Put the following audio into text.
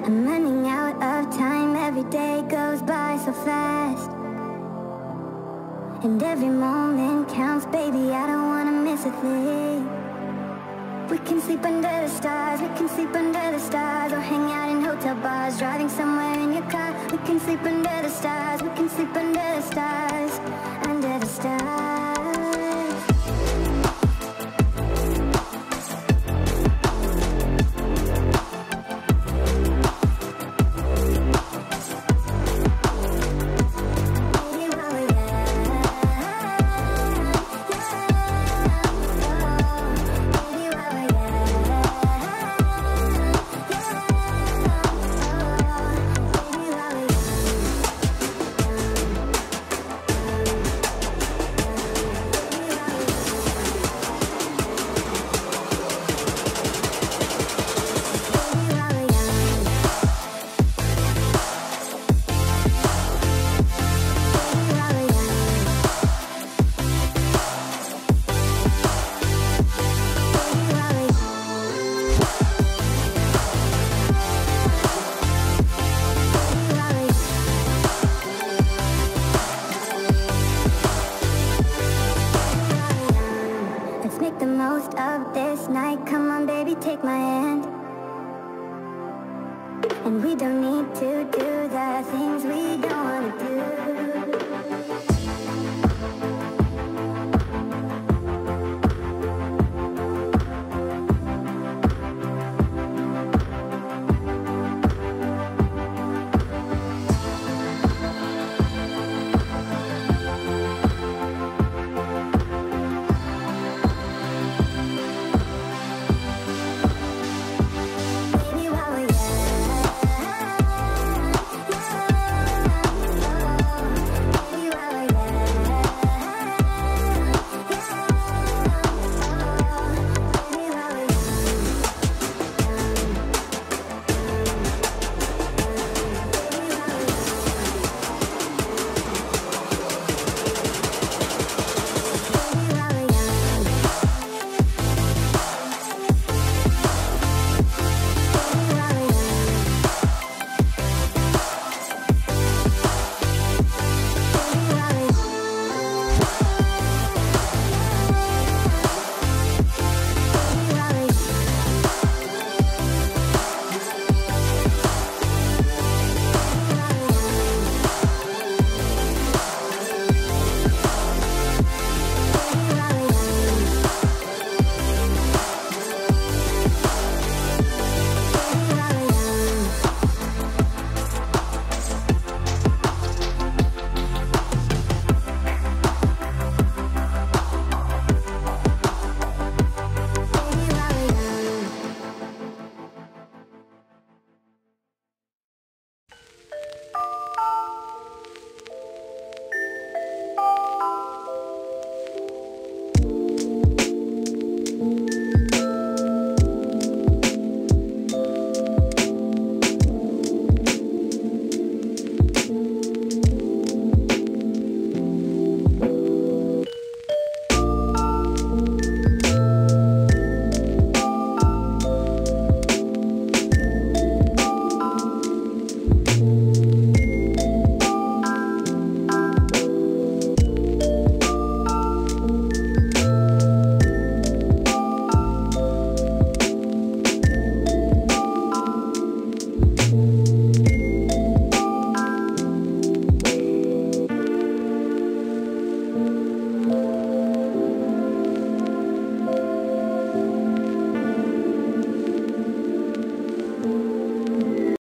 I'm running out of time, every day goes by so fast, and every moment counts, baby, I don't wanna miss a thing. We can sleep under the stars, we can sleep under the stars, or hang out in hotel bars, driving somewhere in your car. We can sleep under the stars, we can sleep under the stars, under the stars. The most of this night, come on baby, take my hand. And we don't need to do the things we don't wanna do.